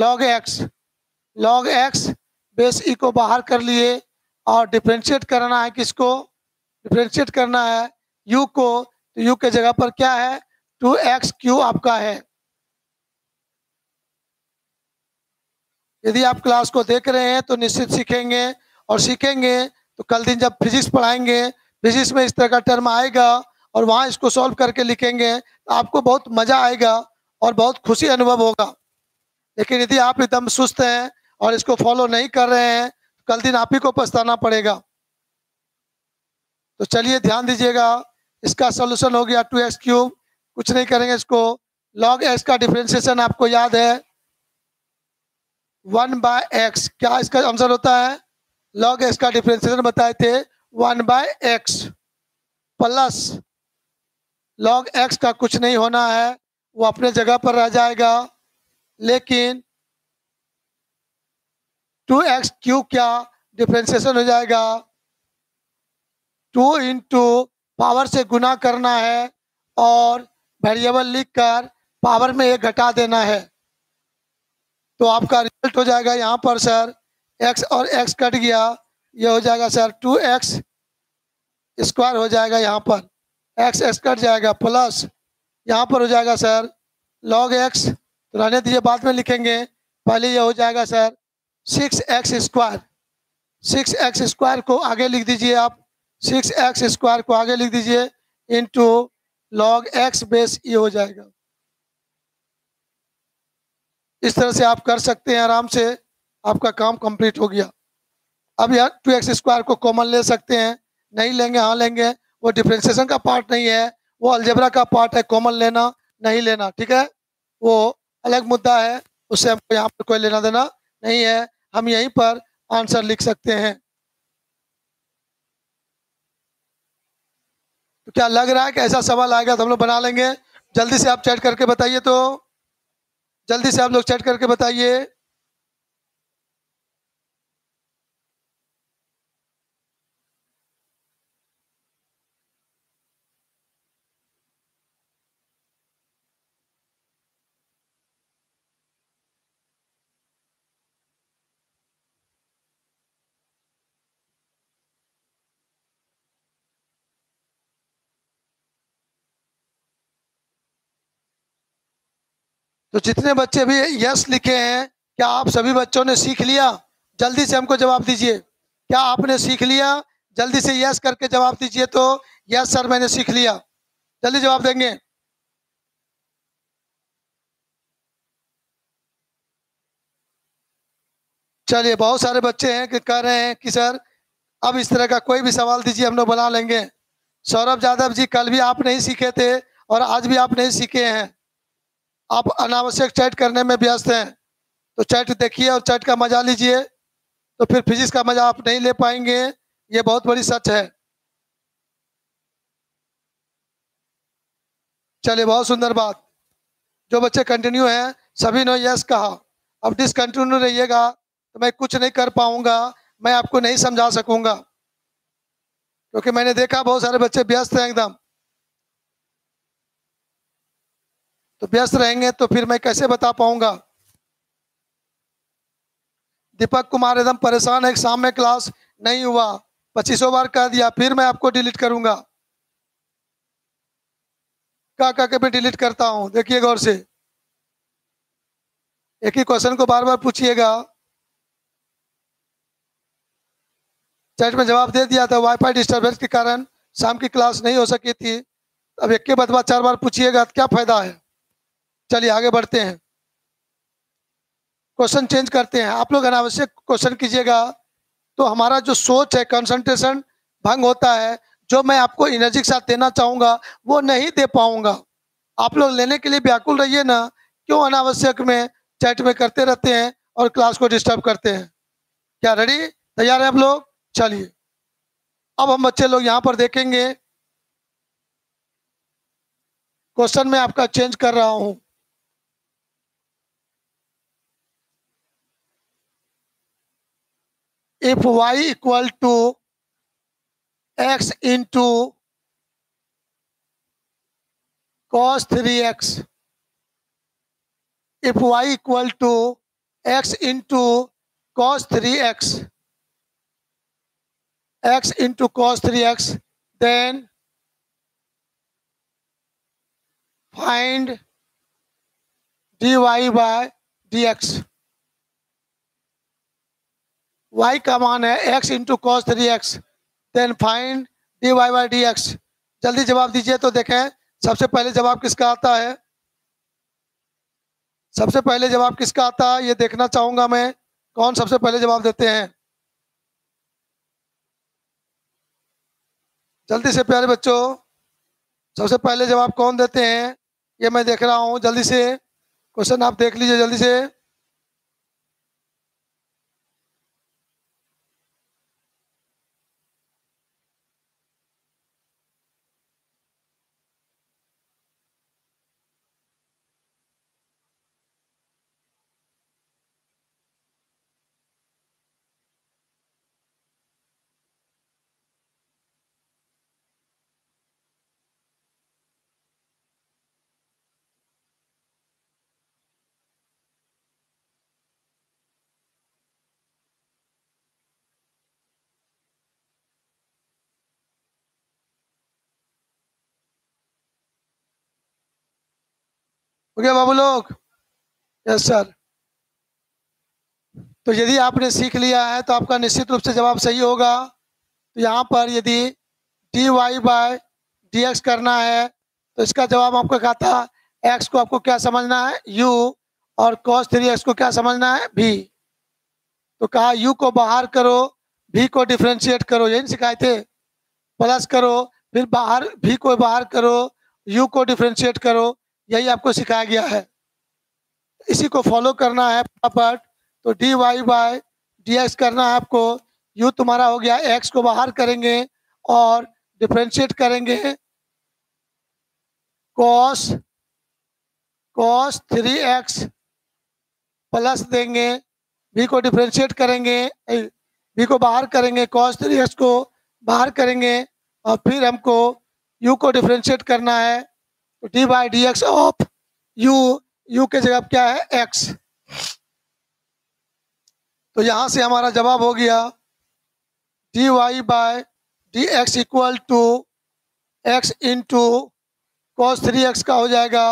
log x बेस ई को बाहर कर लिए, और डिफरेंशिएट करना है किसको, डिफरेंशिएट करना है u को, तो u के जगह पर क्या है, 2x³ आपका है। यदि आप क्लास को देख रहे हैं तो निश्चित सीखेंगे, और सीखेंगे तो कल दिन जब फिजिक्स पढ़ाएंगे, फिजिक्स में इस तरह का टर्म आएगा और वहाँ इसको सॉल्व करके लिखेंगे, तो आपको बहुत मज़ा आएगा और बहुत खुशी अनुभव होगा। लेकिन यदि आप एकदम सुस्त हैं और इसको फॉलो नहीं कर रहे हैं, तो कल दिन आप ही को पछताना पड़ेगा। तो चलिए ध्यान दीजिएगा, इसका सोल्यूशन हो गया 2x³। कुछ नहीं करेंगे, इसको log x का डिफरेंशिएशन आपको याद है 1/x, क्या इसका आंसर होता है, log x का डिफरेंशिएशन बताए थे 1/x, प्लस log x का कुछ नहीं होना है, वो अपने जगह पर रह जाएगा, लेकिन 2x³ क्या डिफरेंशिएशन हो जाएगा, 2 इंटू पावर से गुना करना है और वेरिएबल लिखकर पावर में 1 घटा देना है। तो आपका रिजल्ट हो जाएगा यहाँ पर सर, x और x कट गया, ये हो जाएगा सर 2x² हो जाएगा, यहाँ पर x कट जाएगा, प्लस यहाँ पर हो जाएगा सर log x, तो रहने दीजिए बाद में लिखेंगे, पहले ये हो जाएगा सर 6x², 6x² को आगे लिख दीजिए आप, 6x² को आगे लिख दीजिए, into log x base e हो जाएगा। इस तरह से आप कर सकते हैं, आराम से आपका काम कंप्लीट हो गया। अब यहाँ 2x² को कॉमन ले सकते हैं, नहीं लेंगे, हाँ लेंगे, वो डिफरेंशिएशन का पार्ट नहीं है, वो अलजेब्रा का पार्ट है, कॉमन लेना नहीं लेना, ठीक है, वो अलग मुद्दा है, उससे हमको यहाँ पर कोई लेना देना नहीं है, हम यहीं पर आंसर लिख सकते हैं। तो क्या लग रहा है कि ऐसा सवाल आएगा तो हम लोग बना लेंगे? जल्दी से आप चैट करके बताइए, तो जल्दी से आप लोग चैट करके बताइए। तो जितने बच्चे भी यस लिखे हैं, क्या आप सभी बच्चों ने सीख लिया? जल्दी से हमको जवाब दीजिए, क्या आपने सीख लिया? जल्दी से यस करके जवाब दीजिए तो यस सर मैंने सीख लिया, जल्दी जवाब देंगे। चलिए, बहुत सारे बच्चे हैं कि कह रहे हैं कि सर अब इस तरह का कोई भी सवाल दीजिए, हम लोग बना लेंगे। सौरभ यादव जी, कल भी आप नहीं सीखे थे और आज भी आप नहीं सीखे हैं, आप अनावश्यक चैट करने में व्यस्त हैं। तो चैट देखिए और चैट का मजा लीजिए, तो फिर फिजिक्स का मजा आप नहीं ले पाएंगे, ये बहुत बड़ी सच है। चलिए, बहुत सुंदर बात। जो बच्चे कंटिन्यू हैं सभी ने यस कहा। अब डिसकंटिन्यू रहिएगा तो मैं कुछ नहीं कर पाऊंगा, मैं आपको नहीं समझा सकूंगा, क्योंकि मैंने देखा बहुत सारे बच्चे व्यस्त हैं एकदम। तो व्यस्त रहेंगे तो फिर मैं कैसे बता पाऊंगा। दीपक कुमार एकदम परेशान है, शाम में क्लास नहीं हुआ, 2500 बार कह दिया, फिर मैं आपको डिलीट करूंगा। क्या के मैं डिलीट करता हूं, देखिए गौर से, एक ही क्वेश्चन को बार बार पूछिएगा। चैट में जवाब दे दिया था, वाईफाई डिस्टर्बेंस के कारण शाम की क्लास नहीं हो सकी थी। अब एक के बाद 4 बार पूछिएगा तो क्या फायदा है। चलिए आगे बढ़ते हैं, क्वेश्चन चेंज करते हैं। आप लोग अनावश्यक क्वेश्चन कीजिएगा तो हमारा जो सोच है, कंसंट्रेशन भंग होता है। जो मैं आपको एनर्जी के साथ देना चाहूंगा वो नहीं दे पाऊंगा। आप लोग लेने के लिए व्याकुल रहिए ना, क्यों अनावश्यक में चैट में करते रहते हैं और क्लास को डिस्टर्ब करते हैं। क्या रेडी, तैयार है आप लोग? चलिए, अब हम बच्चे लोग यहाँ पर देखेंगे, क्वेश्चन में आपका चेंज कर रहा हूं। If y equal to x into cos 3x, if y equal to x into cos 3x, x into cos 3x, then find dy by dx। y का मान है x into cos 3x, then find dy by dx। जल्दी जवाब दीजिए तो देखें सबसे पहले जवाब किसका आता है, सबसे पहले जवाब किसका आता है ये देखना चाहूंगा मैं, कौन सबसे पहले जवाब देते हैं। जल्दी से प्यारे बच्चों, सबसे पहले जवाब कौन देते हैं ये मैं देख रहा हूं। जल्दी से क्वेश्चन आप देख लीजिए जल्दी से। हो गया बाबू लोग? Yes sir. तो यदि आपने सीख लिया है तो आपका निश्चित रूप से जवाब सही होगा। तो यहाँ पर यदि d y by d x करना है तो इसका जवाब आपका क्या था, एक्स को आपको क्या समझना है यू, और कॉस 3x को क्या समझना है भी। तो कहा यू को बाहर करो, भी को डिफ्रेंशिएट करो, यही सिखाए थे। प्लस करो, फिर बाहर भी को बाहर करो, यू को डिफ्रेंशिएट करो, यही आपको सिखाया गया है। इसी को फॉलो करना है फटाफट। तो d y by d x करना है आपको। यू तुम्हारा हो गया, एक्स को बाहर करेंगे और डिफ्रेंशिएट करेंगे कॉस कॉस 3x प्लस देंगे, v को डिफ्रेंशिएट करेंगे, v को बाहर करेंगे, cos 3x को बाहर करेंगे, और फिर हमको u को डिफ्रेंशिएट करना है, तो d by d x of u के जगह क्या है x। तो यहाँ से हमारा जवाब हो गया d y by d x equal to x into cos 3x का हो जाएगा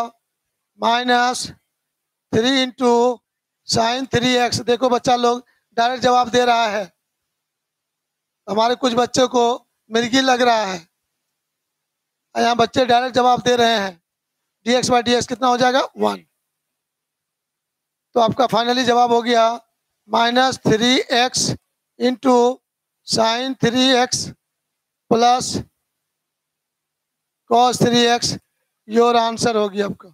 -3 इंटू साइन 3x। देखो बच्चा लोग डायरेक्ट जवाब दे रहा है, हमारे कुछ बच्चों को मिर्गी लग रहा है, यहाँ बच्चे डायरेक्ट जवाब दे रहे हैं। dx बाई डी एक्स कितना हो जाएगा 1। तो आपका फाइनली जवाब हो गया -3x into sine 3x plus cos 3x। Your answer होगी आपका,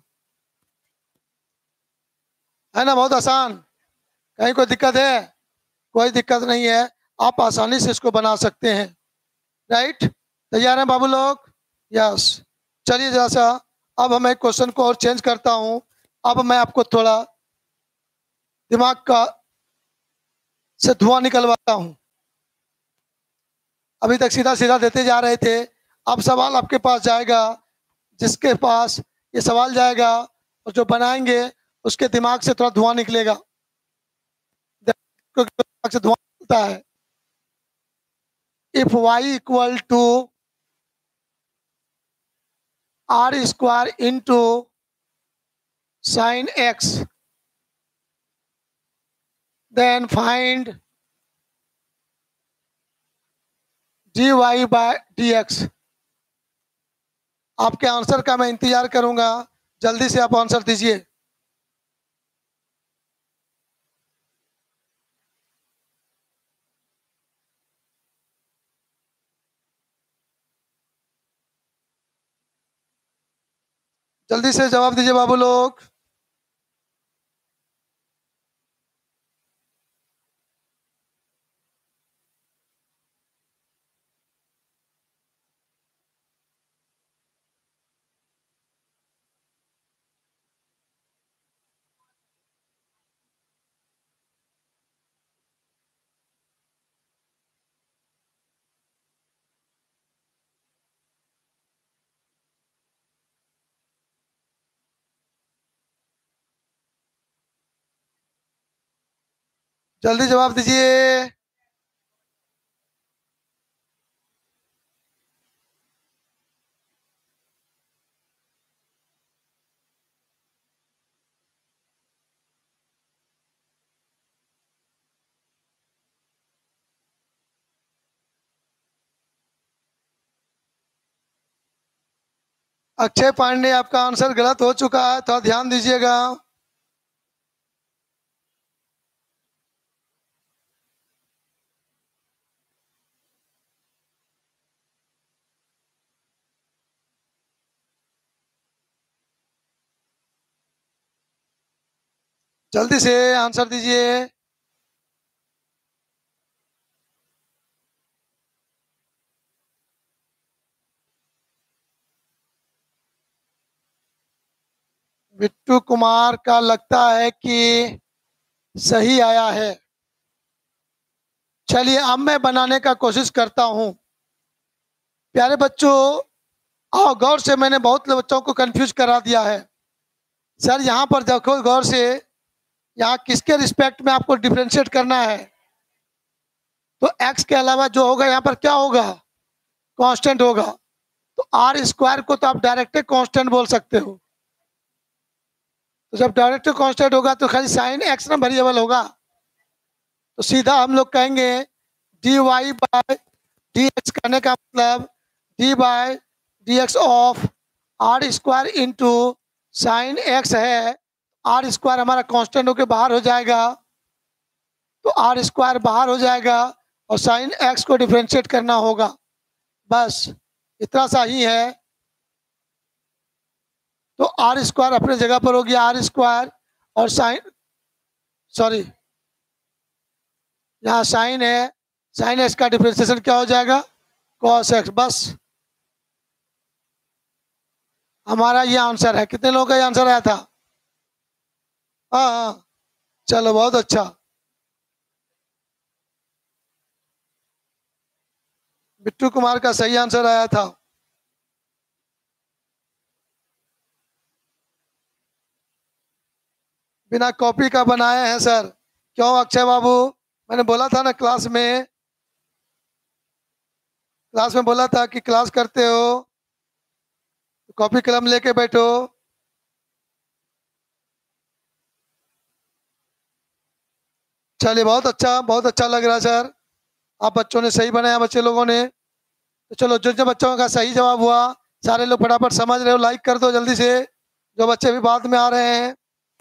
है ना, बहुत आसान। कहीं कोई दिक्कत है? कोई दिक्कत नहीं है, आप आसानी से इसको बना सकते हैं। राइट, तैयार हैं बाबू लोग? यस। चलिए जरा सा अब मैं क्वेश्चन को और चेंज करता हूं। अब मैं आपको थोड़ा दिमाग का से धुआं निकलवाता हूं। अभी तक सीधा सीधा देते जा रहे थे, अब सवाल आपके पास जाएगा, जिसके पास ये सवाल जाएगा और जो बनाएंगे उसके दिमाग से थोड़ा धुआं निकलेगा, क्योंकि दिमाग से धुआं निकलता है। If y equal to r square into sine x, then find dy by dx। आपके आंसर का मैं इंतजार करूंगा, जल्दी से आप आंसर दीजिए। जल्दी से जवाब दीजिए बाबू लोग। जल्दी जवाब दीजिए। अक्षय पांडे, आपका आंसर गलत हो चुका है, थोड़ा ध्यान दीजिएगा। जल्दी से आंसर दीजिए। बिट्टू कुमार का लगता है कि सही आया है। चलिए अब मैं बनाने का कोशिश करता हूं। प्यारे बच्चों, आओ गौर से, मैंने बहुत बच्चों को कंफ्यूज करा दिया है। सर यहाँ पर देखो गौर से, यहाँ किसके रिस्पेक्ट में आपको डिफरेंशिएट करना है, तो x के अलावा जो होगा यहाँ पर क्या होगा, कांस्टेंट होगा। तो r स्क्वायर को तो आप डायरेक्ट कांस्टेंट बोल सकते हो। तो जब डायरेक्ट कांस्टेंट होगा तो खाली साइन x ना वेरिएबल होगा, तो सीधा हम लोग कहेंगे dy बाय dx करने का मतलब d by dx of r square into sine x है। r स्क्वायर हमारा कांस्टेंट होके बाहर हो जाएगा, तो r स्क्वायर बाहर हो जाएगा और साइन x को डिफरेंशिएट करना होगा। बस इतना सा ही है। तो r स्क्वायर अपने जगह पर हो गया r स्क्वायर, और साइन, सॉरी यहाँ साइन है, साइन x का डिफरेंशिएशन क्या हो जाएगा, cos x। बस हमारा ये आंसर है। कितने लोगों का ये आंसर आया था? हाँ हाँ, चलो बहुत अच्छा। बिट्टू कुमार का सही आंसर आया था। बिना कॉपी का बनाए हैं सर। क्यों अक्षय बाबू? मैंने बोला था ना क्लास में बोला था कि क्लास करते हो तो कॉपी कलम लेके बैठो। चलिए बहुत अच्छा लग रहा है सर। आप बच्चों ने सही बनाया, बच्चे लोगों ने। तो चलो, जो जो बच्चों का सही जवाब हुआ, सारे लोग फटाफट समझ रहे हो, लाइक कर दो जल्दी से, जो बच्चे भी बाद में आ रहे हैं।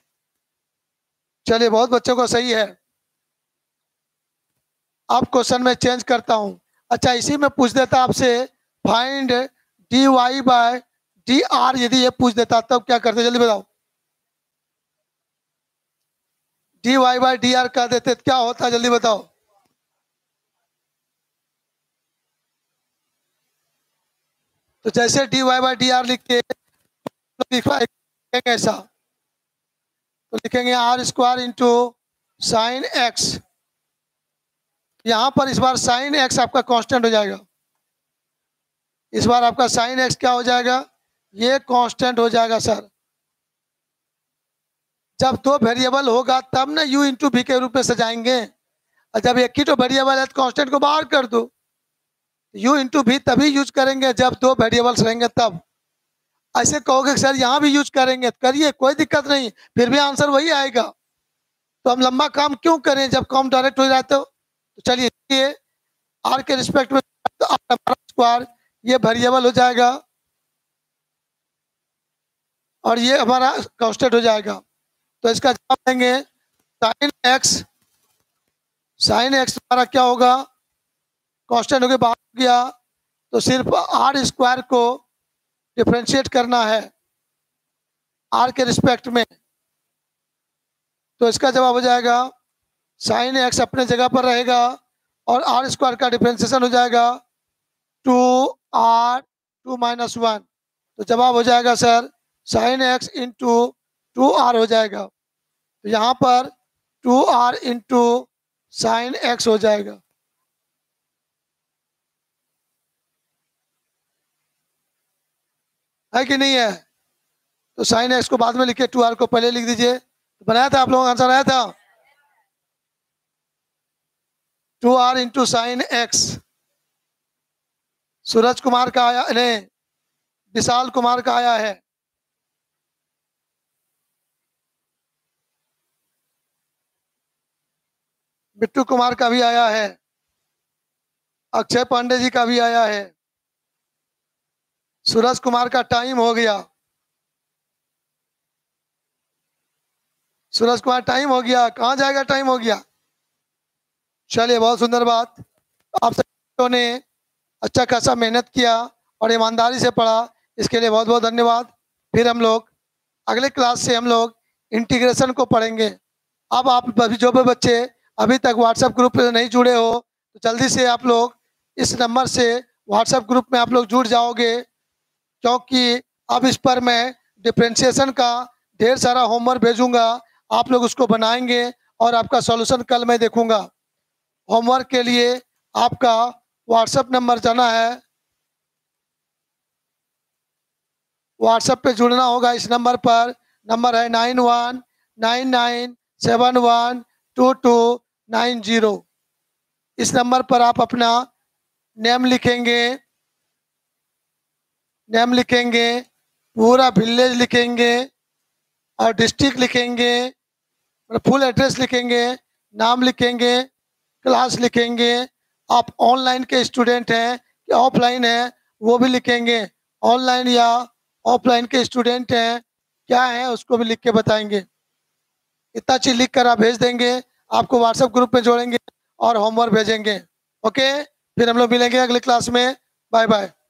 चलिए, बहुत बच्चों को सही है। अब क्वेश्चन में चेंज करता हूँ। अच्छा, इसी में पूछ देता आपसे, find d y by d r, यदि ये पूछ देता तब क्या करते, जल्दी बताओ। D y by d r कर देते तो क्या होता, जल्दी बताओ। तो जैसे d y by d r लिख के लिखेंगे ऐसा, तो लिखेंगे r square into sine x. यहाँ पर इस बार साइन एक्स आपका कांस्टेंट हो जाएगा। इस बार आपका साइन एक्स क्या हो जाएगा, ये कांस्टेंट हो जाएगा सर। जब दो वेरिएबल होगा तब ना u इंटू भी के रूप में सजाएंगे, और जब एक ही तो वेरिएबल है तो कांस्टेंट को बाहर कर दो। u इंटू भी तभी यूज करेंगे जब दो वेरिएबल्स रहेंगे तब। ऐसे कहोगे कि सर यहाँ भी यूज करेंगे, तो करिए, कोई दिक्कत नहीं, फिर भी आंसर वही आएगा। तो हम लंबा काम क्यों करें जब काम डायरेक्ट हो जाते हो। तो चलिए, ये आर के रिस्पेक्ट में स्क्वायर ये वेरिएबल हो जाएगा, और ये हमारा कांस्टेंट हो जाएगा। तो इसका जवाब देंगे साइन एक्स। साइन एक्स हमारा क्या होगा, कांस्टेंट हो गया, बाहर हो गया, तो सिर्फ आर स्क्वायर को डिफ्रेंशिएट करना है आर के रिस्पेक्ट में। तो इसका जवाब हो जाएगा साइन एक्स अपने जगह पर रहेगा, और आर स्क्वायर का डिफ्रेंशिएशन हो जाएगा 2r2 - 1। तो जवाब हो जाएगा sir sine x into 2r हो जाएगा। तो यहाँ पर 2r इंटू साइन एक्स हो जाएगा। है कि नहीं है? तो साइन एक्स को बाद में लिखिए, 2r को पहले लिख दीजिए। तो बनाया था आप लोगों का आंसर आया था 2r into sine x. Suraj Kumar का आया नहीं, विशाल कुमार का आया है। बिट्टू कुमार का भी आया है। अक्षय पांडे जी का भी आया है। सूरज कुमार का टाइम हो गया। सूरज कुमार टाइम हो गया, कहाँ जाएगा, टाइम हो गया। चलिए, बहुत सुंदर बात। आप सबों ने अच्छा खासा मेहनत किया और ईमानदारी से पढ़ा, इसके लिए बहुत बहुत धन्यवाद। फिर हम लोग अगले क्लास से हम लोग इंटीग्रेशन को पढ़ेंगे। अब आप जो भी बच्चे अभी तक व्हाट्सएप ग्रुप में नहीं जुड़े हो, तो जल्दी से आप लोग इस नंबर से व्हाट्सएप ग्रुप में आप लोग जुड़ जाओगे, क्योंकि अब इस पर मैं डिफ्रेंशिएशन का ढेर सारा होमवर्क भेजूंगा। आप लोग उसको बनाएंगे और आपका सॉल्यूशन कल मैं देखूंगा। होमवर्क के लिए आपका व्हाट्सएप नंबर जाना है, व्हाट्सएप पे जुड़ना होगा इस नंबर पर। नंबर है 9199712290। इस नंबर पर आप अपना नेम लिखेंगे, पूरा विलेज लिखेंगे और डिस्ट्रिक्ट लिखेंगे, फुल एड्रेस लिखेंगे, नाम लिखेंगे, क्लास लिखेंगे। आप ऑनलाइन के स्टूडेंट हैं कि ऑफलाइन है वो भी लिखेंगे। ऑनलाइन या ऑफलाइन के स्टूडेंट हैं क्या हैं उसको भी लिख के बताएंगे। इतना चीज लिख कर आप भेज देंगे, आपको व्हाट्सएप ग्रुप में जोड़ेंगे और होमवर्क भेजेंगे। ओके, फिर हम लोग मिलेंगे अगले क्लास में। Bye bye.